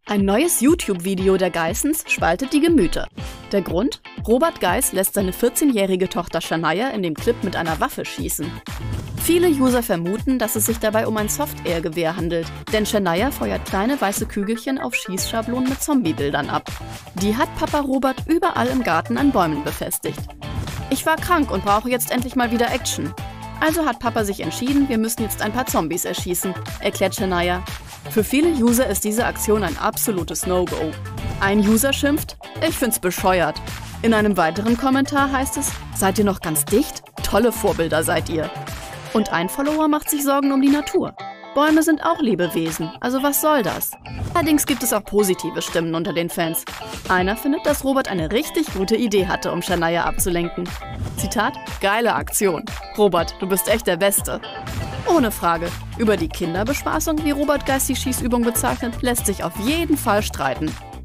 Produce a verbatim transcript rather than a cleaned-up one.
Ein neues YouTube-Video der Geissens spaltet die Gemüter. Der Grund? Robert Geiss lässt seine vierzehnjährige Tochter Shania in dem Clip mit einer Waffe schießen. Viele User vermuten, dass es sich dabei um ein Soft-Air-Gewehr handelt, denn Shania feuert kleine weiße Kügelchen auf Schießschablonen mit Zombie-Bildern ab. Die hat Papa Robert überall im Garten an Bäumen befestigt. Ich war krank und brauche jetzt endlich mal wieder Action. Also hat Papa sich entschieden, wir müssen jetzt ein paar Zombies erschießen, erklärt Shania. Für viele User ist diese Aktion ein absolutes No-Go. Ein User schimpft, ich find's bescheuert. In einem weiteren Kommentar heißt es, seid ihr noch ganz dicht? Tolle Vorbilder seid ihr. Und ein Follower macht sich Sorgen um die Natur. Bäume sind auch Lebewesen, also was soll das? Allerdings gibt es auch positive Stimmen unter den Fans. Einer findet, dass Robert eine richtig gute Idee hatte, um Shania abzulenken. Zitat, geile Aktion. Robert, du bist echt der Beste. Ohne Frage. Über die Kinderbespaßung, wie Robert Geiss die Schießübung bezeichnet, lässt sich auf jeden Fall streiten.